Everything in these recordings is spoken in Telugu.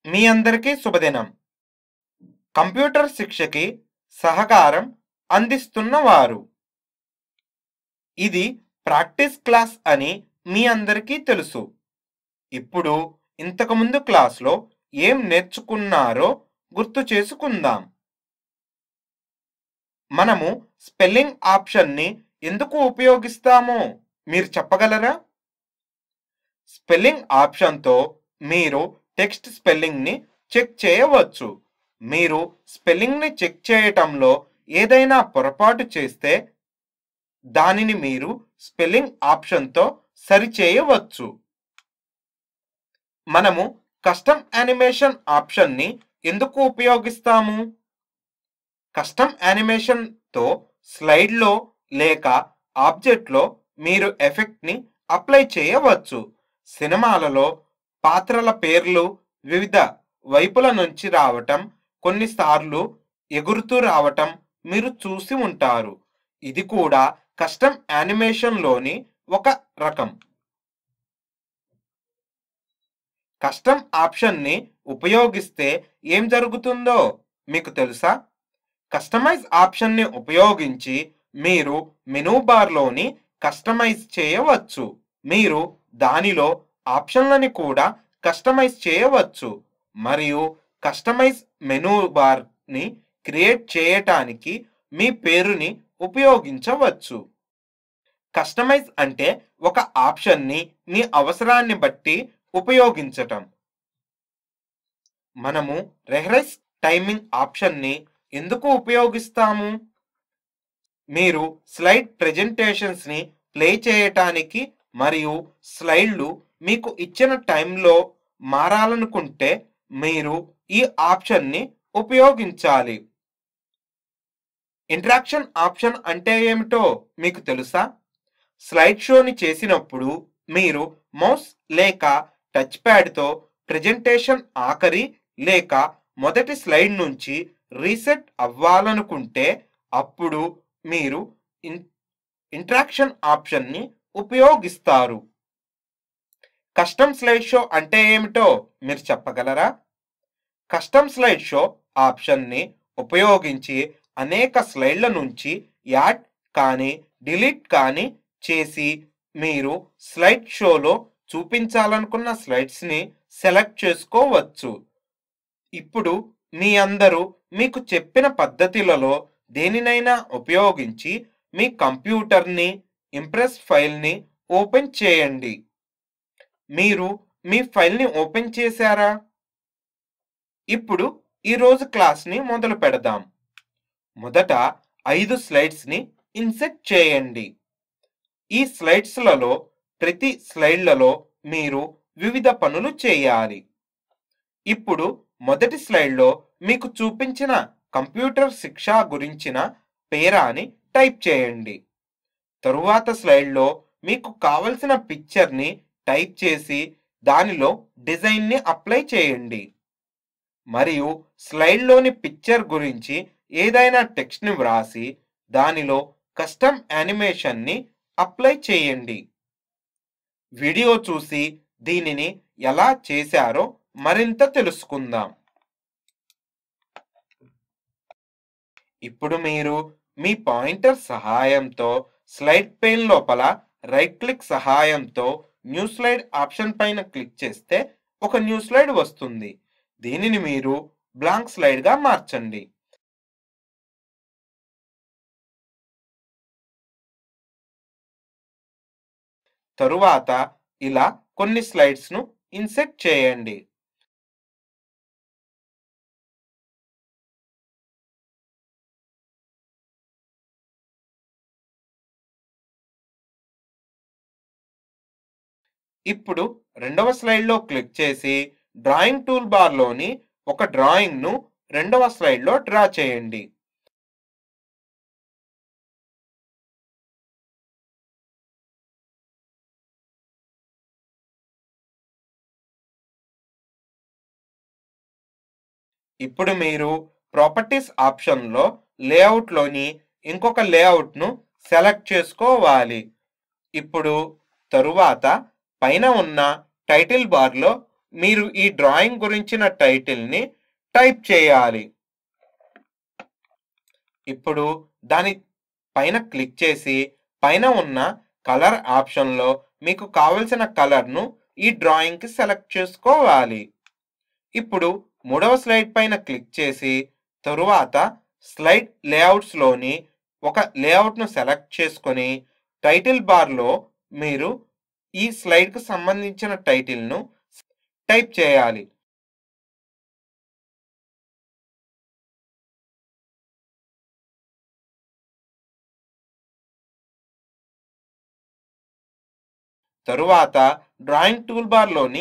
మీ అందరికీ శుభదినం. కంప్యూటర్ శిక్షకి సహకారం అందిస్తున్నవారు. ఇది ప్రాక్టీస్ క్లాస్ అని మీ అందరికీ తెలుసు. ఇప్పుడు ఇంతకుముందు క్లాస్లో ఏం నేర్చుకున్నారో గుర్తు చేసుకుందాం. మనము స్పెల్లింగ్ ఆప్షన్ని ఎందుకు ఉపయోగిస్తామో మీరు చెప్పగలరా? స్పెల్లింగ్ ఆప్షన్తో మీరు టెక్స్ట్ స్పెల్లింగ్ని చెక్ చేయవచ్చు. మీరు స్పెల్లింగ్ని చెక్ చేయటంలో ఏదైనా పొరపాటు చేస్తే దానిని మీరు స్పెల్లింగ్ ఆప్షన్తో సరిచేయవచ్చు. మనము కస్టమ్ యానిమేషన్ ఆప్షన్ని ఎందుకు ఉపయోగిస్తాము? కస్టమ్ యానిమేషన్తో స్లైడ్లో లేక ఆబ్జెక్ట్లో మీరు ఎఫెక్ట్ని అప్లై చేయవచ్చు. సినిమాలలో పాత్రల పేర్లు వివిధ వైపుల నుంచి రావటం, కొన్నిసార్లు ఎగురుతూ రావటం మీరు చూసి ఉంటారు. ఇది కూడా కస్టమ్ యానిమేషన్లోని ఒక రకం. కస్టమ్ ఆప్షన్ని ఉపయోగిస్తే ఏం జరుగుతుందో మీకు తెలుసా? కస్టమైజ్ ఆప్షన్ని ఉపయోగించి మీరు మెనూ బార్లోని కస్టమైజ్ చేయవచ్చు. మీరు దానిలో ఆప్షన్లని కూడా కస్టమైజ్ చేయవచ్చు మరియు కస్టమైజ్ మెనూ బార్ని క్రియేట్ చేయటానికి మీ పేరుని ఉపయోగించవచ్చు. కస్టమైజ్ అంటే ఒక ఆప్షన్ని మీ అవసరాన్ని బట్టి ఉపయోగించటం. మనము రెఫరెన్స్ టైమింగ్ ఆప్షన్ని ఎందుకు ఉపయోగిస్తాము? మీరు స్లైడ్ ప్రెజెంటేషన్స్ని ప్లే చేయటానికి మరియు స్లైడ్లు మీకు ఇచ్చిన టైంలో మారాలనుకుంటే మీరు ఈ ఆప్షన్ని ఉపయోగించాలి. ఇంటరాక్షన్ ఆప్షన్ అంటే ఏమిటో మీకు తెలుసా? స్లైడ్ షోని చేసినప్పుడు మీరు మౌస్ లేక టచ్ ప్యాడ్తో ప్రెజెంటేషన్ ఆఖరి లేక మొదటి స్లైడ్ నుంచి రీసెట్ అవ్వాలనుకుంటే అప్పుడు మీరు ఇంటరాక్షన్ ఆప్షన్ని ఉపయోగిస్తారు. కస్టమ్ స్లైడ్ షో అంటే ఏమిటో మీరు చెప్పగలరా? కస్టమ్ స్లైడ్ షో ఆప్షన్ని ఉపయోగించి అనేక స్లైడ్ల నుంచి యాడ్ కానీ డిలీట్ కానీ చేసి మీరు స్లైడ్ షోలో చూపించాలనుకున్న స్లైడ్స్ని సెలెక్ట్ చేసుకోవచ్చు. ఇప్పుడు మీ అందరూ మీకు చెప్పిన పద్ధతులలో దేనినైనా ఉపయోగించి మీ కంప్యూటర్ని ఇంప్రెస్ ఫైల్ని ఓపెన్ చేయండి. మీరు మీ ఫైల్ని ఓపెన్ చేశారా? ఇప్పుడు ఈరోజు క్లాస్ని మొదలు పెడదాం. మొదట 5 స్లైడ్స్ని ఇన్సెట్ చేయండి. ఈ స్లైడ్స్లలో ప్రతి స్లైడ్లలో మీరు వివిధ పనులు చేయాలి. ఇప్పుడు మొదటి స్లైడ్లో మీకు చూపించిన కంప్యూటర్ శిక్ష గురించిన పేరాని టైప్ చేయండి. తరువాత స్లైడ్లో మీకు కావలసిన పిక్చర్ని టైప్ చేసి దానిలో డిజైన్ని అప్లై చేయండి. మరియు స్లైడ్లోని పిక్చర్ గురించి ఏదైనా టెక్స్ట్ని వ్రాసి దానిలో కస్టమ్ యానిమేషన్ని అప్లై చేయండి. వీడియో చూసి దీనిని ఎలా చేశారో మరింత తెలుసుకుందాం. ఇప్పుడు మీరు మీ పాయింటర్ సహాయంతో స్లైడ్ పేన్ లోపల రైట్ క్లిక్ సహాయంతో న్యూ స్లైడ్ ఆప్షన్ పైన క్లిక్ చేస్తే ఒక న్యూ స్లైడ్ వస్తుంది. దీనిని మీరు బ్లాంక్ స్లైడ్గా మార్చండి. తరువాత ఇలా కొన్ని స్లైడ్స్ను ఇన్సెట్ చేయండి. ఇప్పుడు రెండవ స్లైడ్లో క్లిక్ చేసి డ్రాయింగ్ టూల్ బార్లోని ఒక డ్రాయింగ్ను రెండవ స్లైడ్లో డ్రా చేయండి. ఇప్పుడు మీరు ప్రాపర్టీస్ ఆప్షన్లో లేఅవుట్లోని ఇంకొక లేఅవుట్ను సెలెక్ట్ చేసుకోవాలి. ఇప్పుడు తరువాత పైన ఉన్న టైటిల్ బార్లో మీరు ఈ డ్రాయింగ్ గురించిన టైటిల్ని టైప్ చేయాలి. ఇప్పుడు దాని పైన క్లిక్ చేసి పైన ఉన్న కలర్ ఆప్షన్లో మీకు కావలసిన కలర్ను ఈ డ్రాయింగ్కి సెలెక్ట్ చేసుకోవాలి. ఇప్పుడు మూడవ స్లైడ్ పైన క్లిక్ చేసి తరువాత స్లైడ్ లేఅవుట్స్లోని ఒక లేఅవుట్ను సెలెక్ట్ చేసుకొని టైటిల్ బార్లో మీరు ఈ స్లైడ్కు సంబంధించిన టైటిల్ను టైప్ చేయాలి. తరువాత డ్రాయింగ్ టూల్ బార్లోని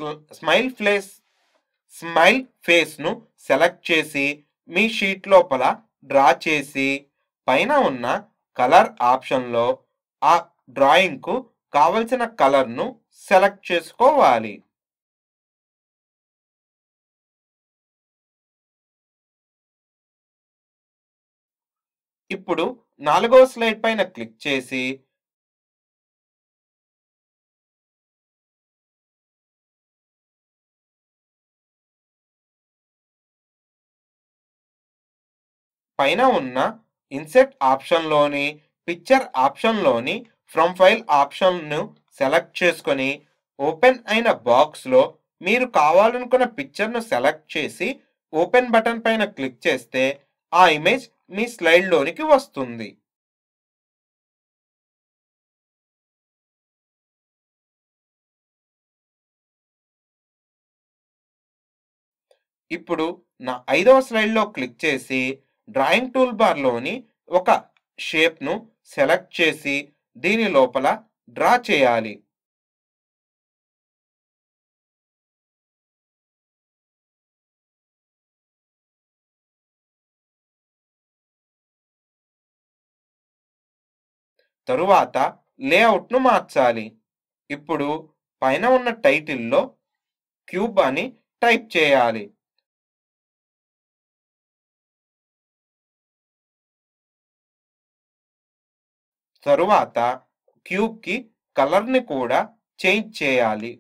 స్మైల్ ఫేస్ను సెలెక్ట్ చేసి మీ షీట్ లోపల డ్రా చేసి పైన ఉన్న కలర్ ఆప్షన్లో ఆ డ్రాయింగ్కు కావలసిన కలర్ను సెలెక్ట్ చేసుకోవాలి. ఇప్పుడు 4వ స్లైడ్ పైన క్లిక్ చేసి పైన ఉన్న ఇన్సెర్ట్ ఆప్షన్లోని పిక్చర్ ఆప్షన్లోని ఫ్రమ్ ఫైల్ ఆప్షన్ను సెలెక్ట్ చేసుకొని ఓపెన్ అయిన బాక్స్లో మీరు కావాలనుకున్న పిక్చర్ను సెలెక్ట్ చేసి ఓపెన్ బటన్ పైన క్లిక్ చేస్తే ఆ ఇమేజ్ మీ స్లైడ్లోనికి వస్తుంది. ఇప్పుడు నా 5వ స్లైడ్లో క్లిక్ చేసి డ్రాయింగ్ టూల్ బార్లోని ఒక షేప్ను సెలెక్ట్ చేసి దీని లోపల డ్రా చేయాలి. తరువాత లేఅవుట్ను మార్చాలి. ఇప్పుడు పైన ఉన్న టైటిల్లో క్యూబ్ అని టైప్ చేయాలి. తరువాత క్యూబ్కి కలర్ని కూడా చేంజ్ చేయాలి.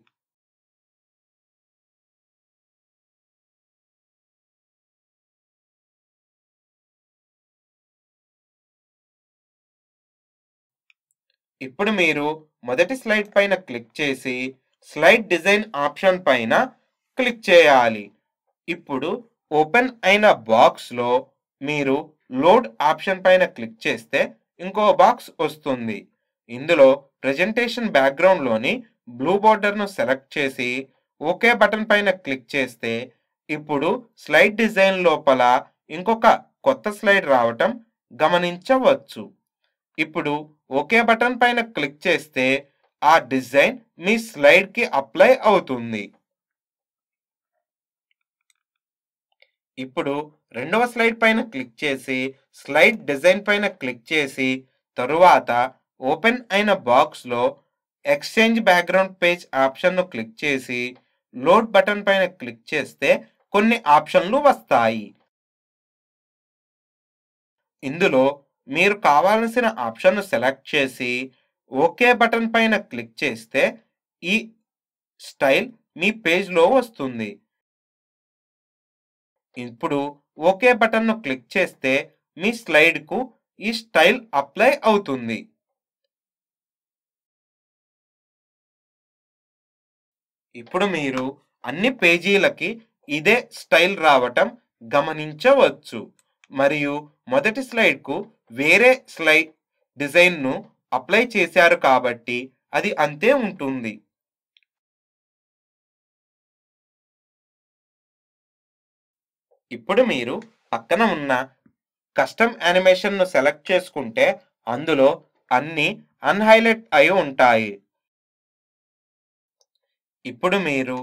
ఇప్పుడు మీరు మొదటి స్లైడ్ పైన క్లిక్ చేసి స్లైడ్ డిజైన్ ఆప్షన్ పైన క్లిక్ చేయాలి. ఇప్పుడు ఓపెన్ అయిన బాక్స్లో మీరు లోడ్ ఆప్షన్ పైన క్లిక్ చేస్తే ఇంకో బాక్స్ వస్తుంది. ఇందులో ప్రెజెంటేషన్ బ్యాక్గ్రౌండ్లోని బ్లూ బోర్డర్ను సెలెక్ట్ చేసి ఓకే బటన్ పైన క్లిక్ చేస్తే ఇప్పుడు స్లైడ్ డిజైన్ లోపల ఇంకొక కొత్త స్లైడ్ రావటం గమనించవచ్చు. ఇప్పుడు ఓకే బటన్ పైన క్లిక్ చేస్తే ఆ డిజైన్ మీ స్లైడ్కి అప్లై అవుతుంది. ఇప్పుడు రెండవ స్లైడ్ పైన క్లిక్ చేసి స్లైడ్ డిజైన్ పైన క్లిక్ చేసి తరువాత ఓపెన్ అయిన బాక్స్లో ఎక్స్చేంజ్ బ్యాక్గ్రౌండ్ పేజ్ ఆప్షన్ను క్లిక్ చేసి లోడ్ బటన్ పైన క్లిక్ చేస్తే కొన్ని ఆప్షన్లు వస్తాయి. ఇందులో మీరు కావాల్సిన ఆప్షన్ను సెలెక్ట్ చేసి ఓకే బటన్ పైన క్లిక్ చేస్తే ఈ స్టైల్ మీ పేజ్లో వస్తుంది. ఇప్పుడు ఓకే బటన్ను క్లిక్ చేస్తే మీ స్లైడ్కు ఈ స్టైల్ అప్లై అవుతుంది. ఇప్పుడు మీరు అన్ని పేజీలకి ఇదే స్టైల్ రావటం గమనించవచ్చు. మరియు మొదటి స్లైడ్కు వేరే స్లైడ్ డిజైన్ను అప్లై చేశారు కాబట్టి అది అంతే ఉంటుంది. ఇప్పుడు మీరు పక్కన ఉన్న కస్టమ్ యానిమేషన్ను సెలెక్ట్ చేసుకుంటే అందులో అన్ని అన్హైలైట్ అయి ఉంటాయి. ఇప్పుడు మీరు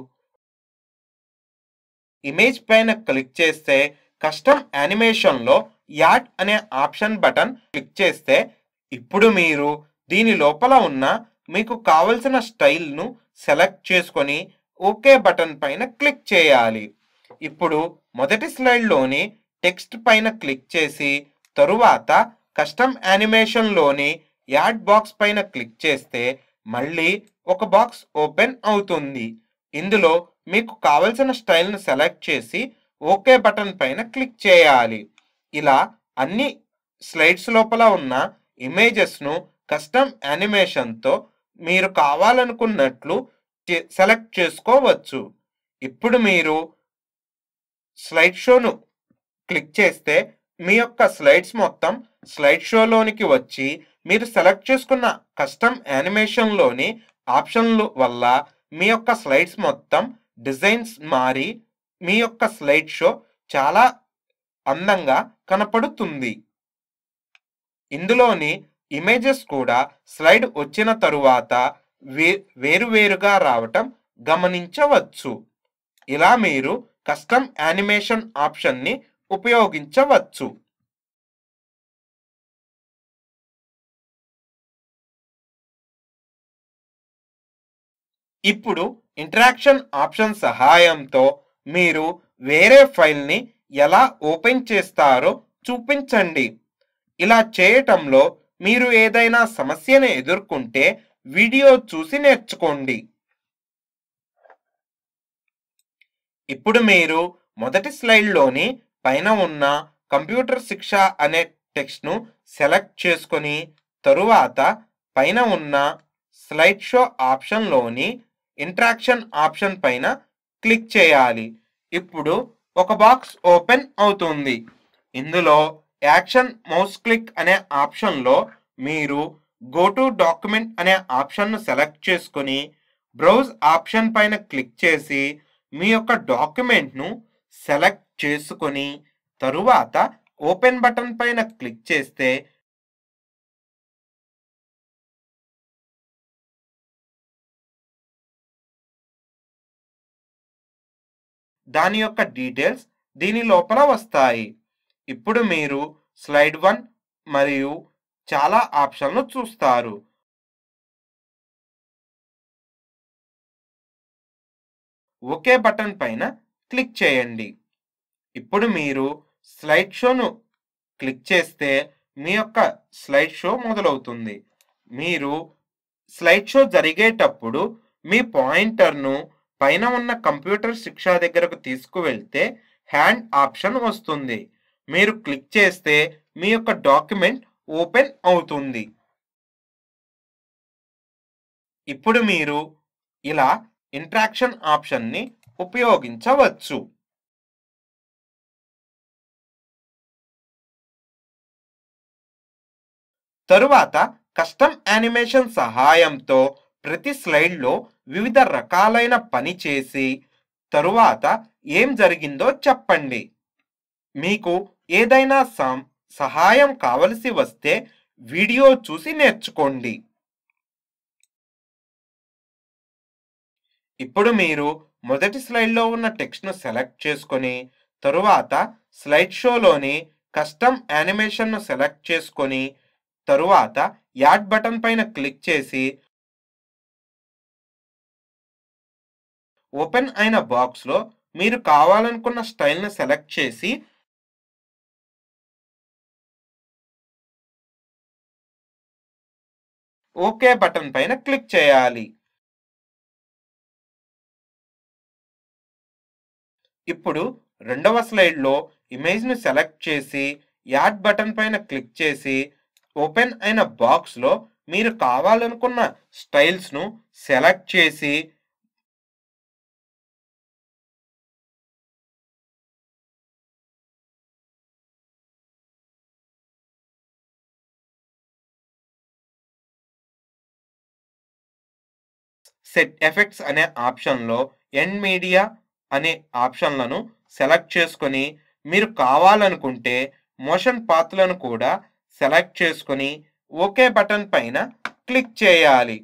ఇమేజ్ పైన క్లిక్ చేస్తే కస్టమ్ యానిమేషన్లో యాడ్ అనే ఆప్షన్ బటన్ క్లిక్ చేస్తే ఇప్పుడు మీరు దీని లోపల ఉన్న మీకు కావలసిన స్టైల్ను సెలెక్ట్ చేసుకొని ఓకే బటన్ పైన క్లిక్ చేయాలి. ఇప్పుడు మొదటి స్లైడ్లోని టెక్స్ట్ పైన క్లిక్ చేసి తరువాత కస్టమ్ యానిమేషన్లోని యాడ్ బాక్స్ పైన క్లిక్ చేస్తే మళ్ళీ ఒక బాక్స్ ఓపెన్ అవుతుంది. ఇందులో మీకు కావలసిన స్టైల్‌ను సెలెక్ట్ చేసి ఓకే బటన్ పైన క్లిక్ చేయాలి. ఇలా అన్ని స్లైడ్స్ లోపల ఉన్న ఇమేజెస్‌ను కస్టమ్ యానిమేషన్‌తో మీరు కావాలనుకున్నట్లు సెలెక్ట్ చేసుకోవచ్చు. ఇప్పుడు మీరు స్లైడ్ షోను క్లిక్ చేస్తే మీ యొక్క స్లైడ్స్ మొత్తం స్లైడ్ షోలోనికి వచ్చి మీరు సెలెక్ట్ చేసుకున్న కస్టమ్ యానిమేషన్‌లోని ఆప్షన్‌ల వల్ల మీ యొక్క స్లైడ్స్ మొత్తం డిజైన్స్ మారి మీ యొక్క స్లైడ్ షో చాలా అందంగా కనపడుతుంది. ఇందులోని ఇమేజెస్ కూడా స్లైడ్ వచ్చిన తరువాత వేరువేరుగా రావటం గమనించవచ్చు. ఇలా మీరు కస్టమ్ యానిమేషన్ ఆప్షన్‌ని ఉపయోగించవచ్చు. ఇప్పుడు ఇంటరాక్షన్ ఆప్షన్ సహాయంతో మీరు వేరే ఫైల్‌ని ఎలా ఓపెన్ చేస్తారో చూపించండి. ఇలా చేయటంలో మీరు ఏదైనా సమస్యను ఎదుర్కొంటే వీడియో చూసి నేర్చుకోండి. ఇప్పుడు మీరు మొదటి స్లైడ్‌లోని పైన ఉన్న కంప్యూటర్ శిక్ష అనే టెక్స్ట్‌ను సెలెక్ట్ చేసుకొని తరువాత పైన ఉన్న స్లైడ్ షో ఆప్షన్‌లోని ఇంటరాక్షన్ ఆప్షన్ పైన క్లిక్ చేయాలి. ఇప్పుడు ఒక బాక్స్ ఓపెన్ అవుతుంది. ఇందులో యాక్షన్ మౌస్ క్లిక్ అనే ఆప్షన్‌లో మీరు గో టు డాక్యుమెంట్ అనే ఆప్షన్‌ను సెలెక్ట్ చేసుకొని బ్రౌజ్ ఆప్షన్ పైన క్లిక్ చేసి మీ యొక్క డాక్యుమెంట్‌ను సెలెక్ట్ చేసుకొని తరువాత ఓపెన్ బటన్ పైన క్లిక్ చేస్తే దాని యొక్క డీటెయిల్స్ దీని లోపల వస్తాయి. ఇప్పుడు మీరు స్లైడ్ 1 మరియు చాలా ఆప్షన్లు చూస్తారు. ఓకే బటన్ పైన క్లిక్ చేయండి. ఇప్పుడు మీరు స్లైడ్ షోను క్లిక్ చేస్తే మీ యొక్క స్లైడ్ షో మొదలవుతుంది. మీరు స్లైడ్ షో జరిగేటప్పుడు మీ పాయింటర్‌ను పైన ఉన్న కంప్యూటర్ శిక్ష దగ్గరకు తీసుకువెళ్తే హ్యాండ్ ఆప్షన్ వస్తుంది. మీరు క్లిక్ చేస్తే మీ యొక్క డాక్యుమెంట్ ఓపెన్ అవుతుంది. ఇప్పుడు మీరు ఇలా ఇంటరాక్షన్ ఆప్షన్‌ని ఉపయోగించవచ్చు. తరువాత కస్టమ్ యానిమేషన్ సహాయంతో ప్రతి స్లైడ్‌లో వివిధ రకాలైన పని చేసి తరువాత ఏం జరిగిందో చెప్పండి. మీకు ఏదైనా సహాయం కావలసి వస్తే వీడియో చూసి నేర్చుకోండి. ఇప్పుడు మీరు మొదటి స్లైడ్‌లో ఉన్న టెక్స్ట్‌ను సెలెక్ట్ చేసుకొని తరువాత స్లైడ్ షోలోని కస్టమ్ యానిమేషన్‌ను సెలెక్ట్ చేసుకొని తరువాత యాడ్ బటన్ పైన క్లిక్ చేసి ఓపెన్ అయిన బాక్స్‌లో మీరు కావాలనుకున్న స్టైల్‌ని సెలెక్ట్ చేసి ఓకే బటన్ పైన క్లిక్ చేయాలి. ఇప్పుడు రెండవ స్లైడ్‌లో ఇమేజ్‌ని సెలెక్ట్ చేసి యాడ్ బటన్ పైన క్లిక్ చేసి ఓపెన్ అయిన బాక్స్‌లో మీరు కావాలనుకున్న స్టైల్స్‌ను సెలెక్ట్ చేసి సెట్ ఎఫెక్ట్స్ అనే ఆప్షన్‌లో ఎండ్ మీడియా అనే ఆప్షన్‌లను సెలెక్ట్ చేసుకొని మీరు కావాలనుకుంటే మోషన్ పాత్‌లను కూడా సెలెక్ట్ చేసుకొని ఓకే బటన్ పైన క్లిక్ చేయాలి.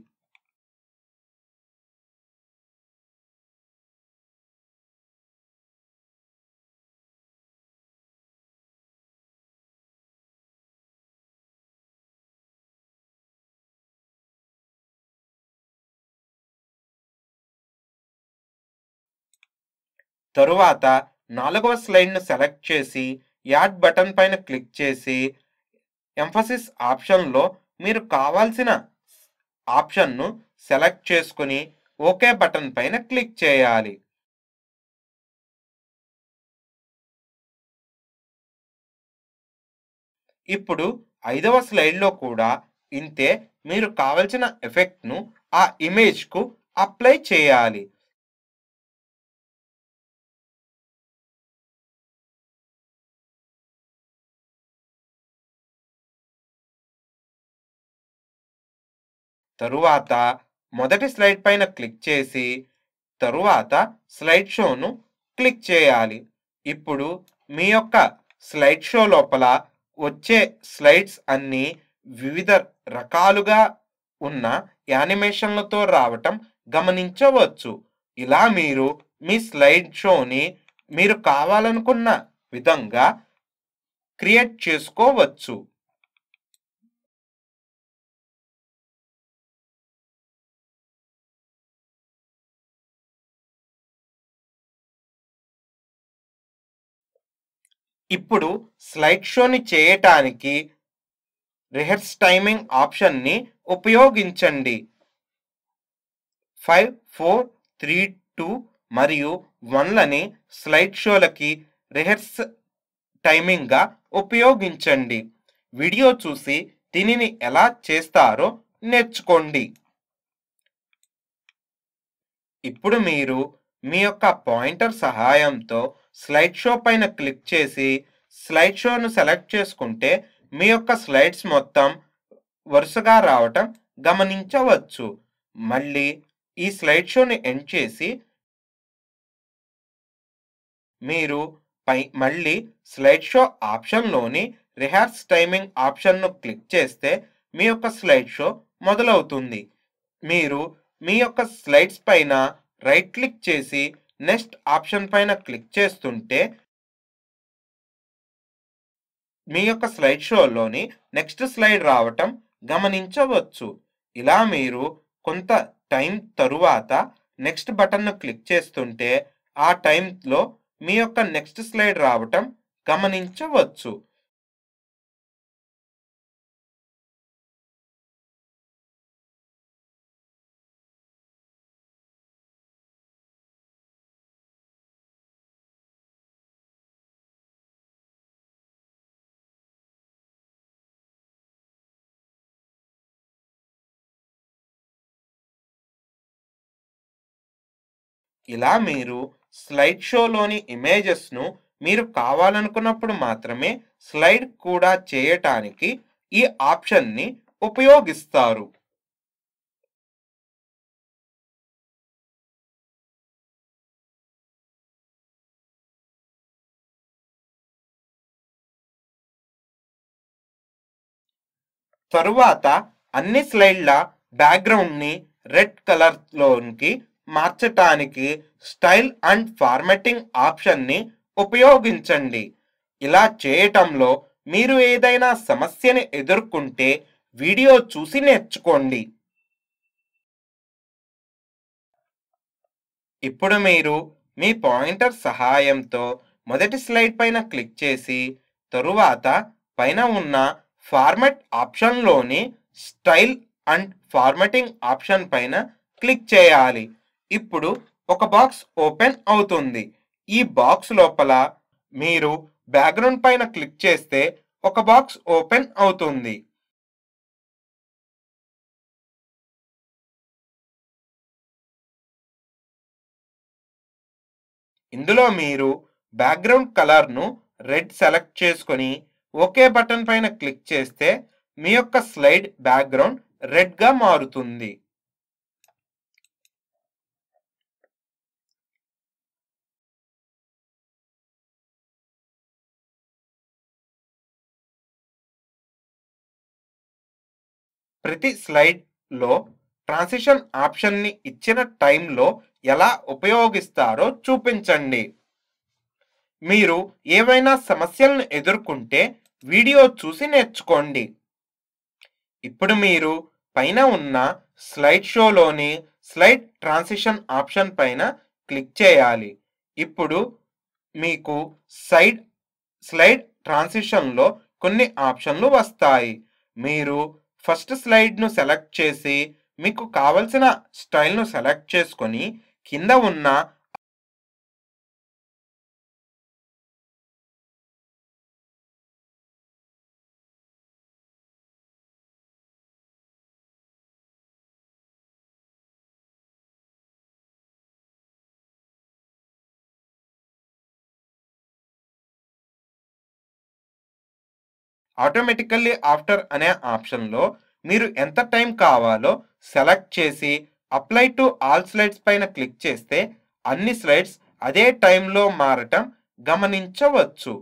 తరువాత నాలుగవ స్లైడ్‌ను సెలెక్ట్ చేసి యాడ్ బటన్ పైన క్లిక్ చేసి ఎంఫసిస్ ఆప్షన్‌లో మీరు కావాల్సిన ఆప్షన్‌ను సెలెక్ట్ చేసుకొని ఓకే బటన్ పైన క్లిక్ చేయాలి. ఇప్పుడు 5వ స్లైడ్‌లో కూడా ఇంతే. మీరు కావలసిన ఎఫెక్ట్‌ను ఆ ఇమేజ్‌కు అప్లై చేయాలి. తరువాత మొదటి స్లైడ్ పైన క్లిక్ చేసి, తరువాత స్లైడ్ షోను క్లిక్ చేయాలి. ఇప్పుడు మీ యొక్క స్లైడ్ షో లోపల వచ్చే స్లైడ్స్ అన్నీ వివిధ రకాలుగా ఉన్న యానిమేషన్లతో రావటం గమనించవచ్చు. ఇలా మీరు మీ స్లైడ్ షోని మీరు కావాలనుకున్న విధంగా క్రియేట్ చేసుకోవచ్చు. ఇప్పుడు స్లైడ్ షోని చేయటానికి రిహర్స్ టైమింగ్ ఆప్షన్‌ని ఉపయోగించండి. 5, 4, 3, 2 మరియు 1లని స్లైడ్ షోలకి రిహర్స్ టైమింగ్‌గా ఉపయోగించండి. వీడియో చూసి దీనిని ఎలా చేస్తారో నేర్చుకోండి. ఇప్పుడు మీరు మీ యొక్క పాయింటర్ సహాయంతో స్లైడ్ షో పైన క్లిక్ చేసి స్లైడ్ షోను సెలెక్ట్ చేసుకుంటే మీ యొక్క స్లైడ్స్ మొత్తం వరుసగా రావటం గమనించవచ్చు. మళ్ళీ ఈ స్లైడ్ షోని ఎండ్ చేసి మీరు మళ్ళీ స్లైడ్ షో ఆప్షన్‌లోని రిహార్స్ టైమింగ్ ఆప్షన్‌ను క్లిక్ చేస్తే మీ యొక్క స్లైడ్ షో మొదలవుతుంది. మీరు మీ యొక్క స్లైడ్స్ పైన రైట్ క్లిక్ చేసి నెక్స్ట్ ఆప్షన్ పైన క్లిక్ చేస్తుంటే మీ యొక్క స్లైడ్ షోలోని నెక్స్ట్ స్లైడ్ రావటం గమనించవచ్చు. ఇలా మీరు కొంత టైం తరువాత నెక్స్ట్ బటన్ను క్లిక్ చేస్తుంటే ఆ టైంలో మీ యొక్క నెక్స్ట్ స్లైడ్ రావటం గమనించవచ్చు. ఇలా మీరు స్లైడ్ షోలోని ఇమేజెస్‌ను మీరు కావాలనుకున్నప్పుడు మాత్రమే స్లైడ్ కూడా చేయటానికి ఈ ఆప్షన్‌ని ఉపయోగిస్తారు. తరువాత అన్ని స్లైడ్ల బ్యాక్గ్రౌండ్‌ని రెడ్ కలర్‌లోనికి మార్చటానికి స్టైల్ అండ్ ఫార్మాటింగ్ ఆప్షన్‌ని ఉపయోగించండి. ఇలా చేయటంలో మీరు ఏదైనా సమస్యని ఎదుర్కొంటే వీడియో చూసి నేర్చుకోండి. ఇప్పుడు మీరు మీ పాయింటర్ సహాయంతో మొదటి స్లైడ్ పైన క్లిక్ చేసి, తరువాత పైన ఉన్న ఫార్మాట్ ఆప్షన్‌లోని స్టైల్ అండ్ ఫార్మాటింగ్ ఆప్షన్ పైన క్లిక్ చేయాలి. ఇప్పుడు ఒక బాక్స్ ఓపెన్ అవుతుంది. ఈ బాక్స్ లోపల మీరు బ్యాక్‌గ్రౌండ్ పైన క్లిక్ చేస్తే ఒక బాక్స్ ఓపెన్ అవుతుంది. ఇందులో మీరు బ్యాక్‌గ్రౌండ్ కలర్‌ను రెడ్ సెలెక్ట్ చేసుకొని ఓకే బటన్ పైన క్లిక్ చేస్తే మీ యొక్క స్లైడ్ బ్యాక్‌గ్రౌండ్ రెడ్‌గా మారుతుంది. ప్రతి స్లైడ్‌లో ట్రాన్సిషన్ ఆప్షన్‌ని ఇచ్చిన టైంలో ఎలా ఉపయోగిస్తారో చూపించండి. మీరు ఏవైనా సమస్యలను ఎదుర్కొంటే వీడియో చూసి నేర్చుకోండి. ఇప్పుడు మీరు పైన ఉన్న స్లైడ్ షోలోని స్లైడ్ ట్రాన్సిషన్ ఆప్షన్ పైన క్లిక్ చేయాలి. ఇప్పుడు మీకు సైడ్ స్లైడ్ ట్రాన్సిషన్‌లో కొన్ని ఆప్షన్‌లు వస్తాయి. మీరు ఫస్ట్ స్లైడ్‌ను సెలెక్ట్ చేసి మీకు కావలసిన స్టైల్‌ను సెలెక్ట్ చేసుకొని కింద ఉన్న ఆటోమేటికల్లీ ఆఫ్టర్ అనే ఆప్షన్‌లో మీరు ఎంత టైం కావాలో సెలెక్ట్ చేసి అప్లై టు ఆల్ స్లైడ్స్ పైన క్లిక్ చేస్తే అన్ని స్లైడ్స్ అదే టైంలో మారటం గమనించవచ్చు.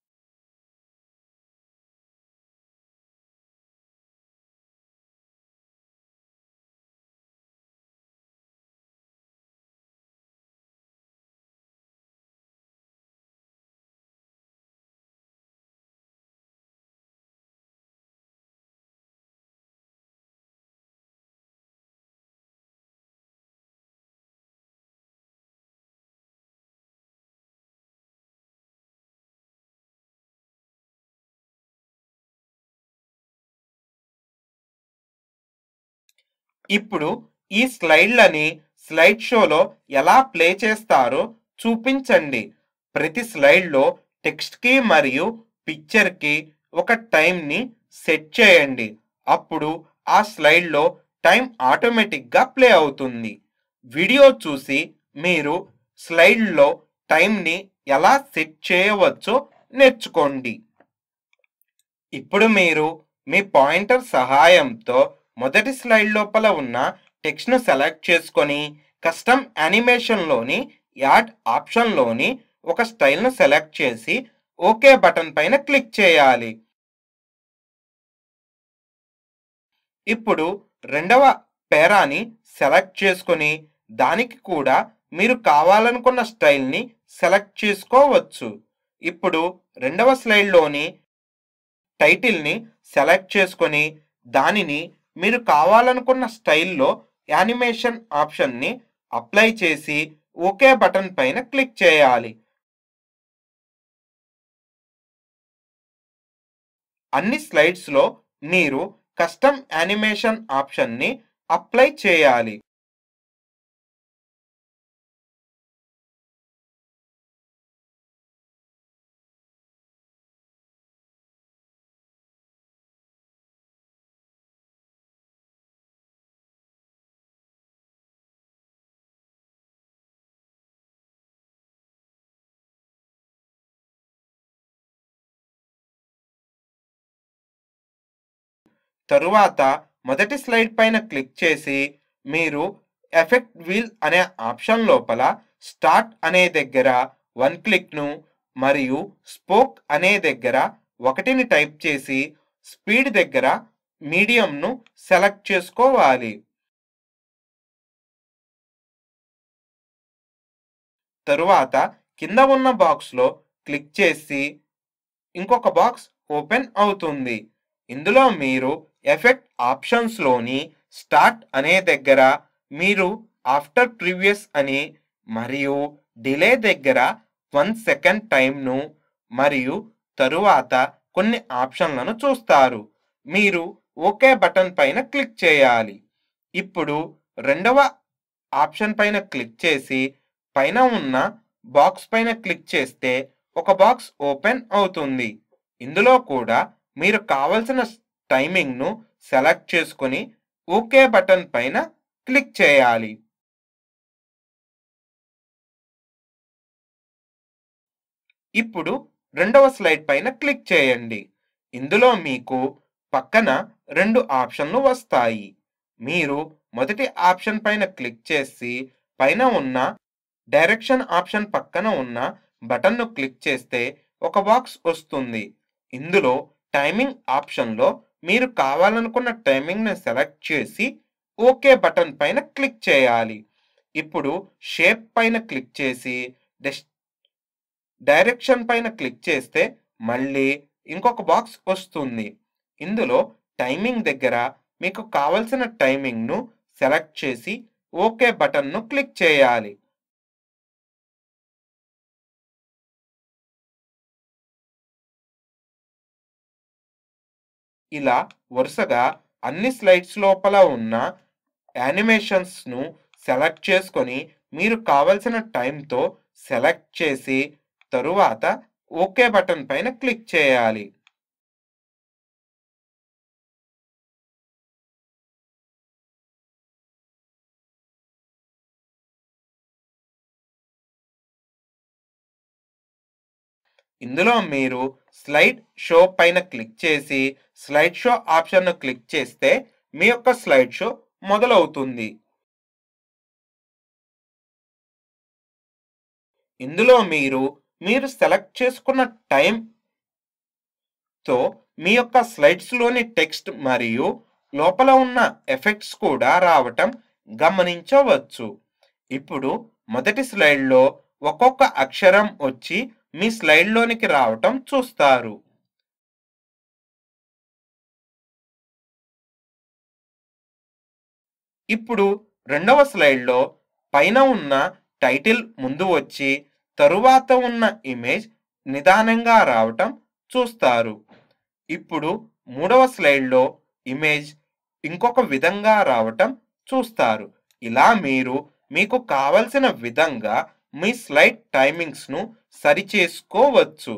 ఇప్పుడు ఈ స్లైడ్‌లని స్లైడ్ షోలో ఎలా ప్లే చేస్తారో చూపించండి. ప్రతి స్లైడ్‌లో టెక్స్ట్‌కి మరియు పిక్చర్‌కి ఒక టైమ్‌ని సెట్ చేయండి. అప్పుడు ఆ స్లైడ్‌లో టైం ఆటోమేటిక్‌గా ప్లే అవుతుంది. వీడియో చూసి మీరు స్లైడ్‌లో టైంని ఎలా సెట్ చేయవచ్చో నేర్చుకోండి. ఇప్పుడు మీరు మీ పాయింటర్ సహాయంతో మొదటి స్లైడ్ లోపల ఉన్న టెక్స్ట్ను సెలెక్ట్ చేసుకొని కస్టమ్ యానిమేషన్లోని యాడ్ ఆప్షన్లోని ఒక స్టైల్ను సెలెక్ట్ చేసి ఓకే బటన్ పైన క్లిక్ చేయాలి. ఇప్పుడు రెండవ పేరాని సెలెక్ట్ చేసుకొని దానికి కూడా మీరు కావాలనుకున్న స్టైల్ని సెలెక్ట్ చేసుకోవచ్చు. ఇప్పుడు రెండవ స్లైడ్లోని టైటిల్‌ని సెలెక్ట్ చేసుకొని, దానిని మీరు కావాలనుకున్న స్టైల్‌లో యానిమేషన్ ఆప్షన్‌ని అప్లై చేసి, ఓకే బటన్ పైన క్లిక్ చేయాలి. అన్ని స్లైడ్స్‌లో మీరు కస్టమ్ యానిమేషన్ ఆప్షన్‌ని అప్లై చేయాలి. తరువాత మొదటి స్లైడ్ పైన క్లిక్ చేసి, మీరు ఎఫెక్ట్ వీల్ అనే ఆప్షన్ లోపల స్టార్ట్ అనే దగ్గర 1 క్లిక్‌ను మరియు స్పోక్ అనే దగ్గర 1ని టైప్ చేసి, స్పీడ్ దగ్గర మీడియంను సెలెక్ట్ చేసుకోవాలి. తరువాత కింద ఉన్న బాక్స్‌లో క్లిక్ చేసి ఇంకొక బాక్స్ ఓపెన్ అవుతుంది. ఇందులో మీరు ఎఫెక్ట్ ఆప్షన్స్‌లోని స్టార్ట్ అనే దగ్గర మీరు ఆఫ్టర్ ప్రీవియస్ అని మరియు డిలే దగ్గర 1 సెకండ్ టైమ్‌ను మరియు తరువాత కొన్ని ఆప్షన్లను చూస్తారు. మీరు ఓకే బటన్ పైన క్లిక్ చేయాలి. ఇప్పుడు రెండవ ఆప్షన్ పైన క్లిక్ చేసి పైన ఉన్న బాక్స్ పైన క్లిక్ చేస్తే ఒక బాక్స్ ఓపెన్ అవుతుంది. ఇందులో కూడా మీరు కావలసిన టైమింగ్‌ను సెలెక్ట్ చేసుకొని ఓకే బటన్ పైన క్లిక్ చేయాలి. ఇప్పుడు రెండవ స్లైడ్ పైన క్లిక్ చేయండి. ఇందులో మీకు పక్కన 2 ఆప్షన్లు వస్తాయి. మీరు మొదటి ఆప్షన్ పైన క్లిక్ చేసి పైన ఉన్న డైరెక్షన్ ఆప్షన్ పక్కన ఉన్న బటన్ను క్లిక్ చేస్తే ఒక బాక్స్ వస్తుంది. ఇందులో టైమింగ్ ఆప్షన్‌లో మీరు కావాలనుకున్న టైమింగ్‌ని సెలెక్ట్ చేసి ఓకే బటన్ పైన క్లిక్ చేయాలి. ఇప్పుడు షేప్ పైన క్లిక్ చేసి డెస్ డైరెక్షన్ పైన క్లిక్ చేస్తే మళ్ళీ ఇంకొక బాక్స్ వస్తుంది. ఇందులో టైమింగ్ దగ్గర మీకు కావలసిన టైమింగ్‌ను సెలెక్ట్ చేసి ఓకే బటన్‌ను క్లిక్ చేయాలి. ఇలా వరుసగా అన్ని స్లైడ్స్ లోపల ఉన్న యానిమేషన్స్‌ను సెలెక్ట్ చేసుకొని మీరు కావలసిన టైమ్‌తో సెలెక్ట్ చేసి తరువాత ఓకే బటన్ పైన క్లిక్ చేయాలి. ఇందులో మీరు స్లైడ్ షో పైన క్లిక్ చేసి స్లైడ్ షో ఆప్షన్ను క్లిక్ చేస్తే మీ యొక్క స్లైడ్ షో మొదలవుతుంది. ఇందులో మీరు సెలెక్ట్ చేసుకున్న టైంతో మీ యొక్క స్లైడ్స్లోని టెక్స్ట్ మరియు లోపల ఉన్న ఎఫెక్ట్స్ కూడా రావటం గమనించవచ్చు. ఇప్పుడు మొదటి స్లైడ్లో ఒక్కొక్క అక్షరం వచ్చి మీ స్లైడ్లోనికి రావటం చూస్తారు. ఇప్పుడు రెండవ స్లైడ్లో పైన ఉన్న టైటిల్ ముందు వచ్చి తరువాత ఉన్న ఇమేజ్ నిదానంగా రావటం చూస్తారు. ఇప్పుడు మూడవ స్లైడ్లో ఇమేజ్ ఇంకొక విధంగా రావటం చూస్తారు. ఇలా మీకు కావలసిన విధంగా మీ స్లైడ్ టైమింగ్స్ను సరిచేసుకోవచ్చు.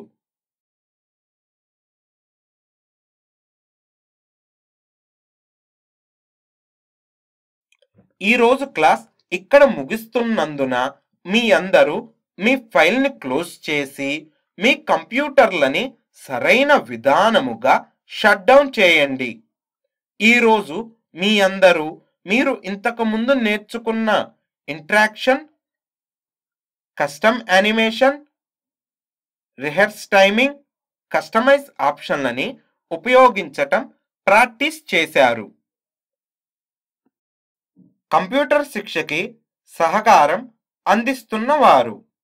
ఈరోజు క్లాస్ ఇక్కడ ముగిస్తున్నందున మీ అందరూ మీ ఫైల్ని క్లోజ్ చేసి మీ కంప్యూటర్లని సరైన విధానముగా షట్ డౌన్ చేయండి. ఈరోజు మీ అందరూ మీరు ఇంతకుముందు నేర్చుకున్న interaction, custom animation, rehearse timing, customize ఆప్షన్లని ఉపయోగించటం ప్రాక్టీస్ చేశారు. కంప్యూటర్ శిక్షకి సహకారం అందిస్తున్నవారు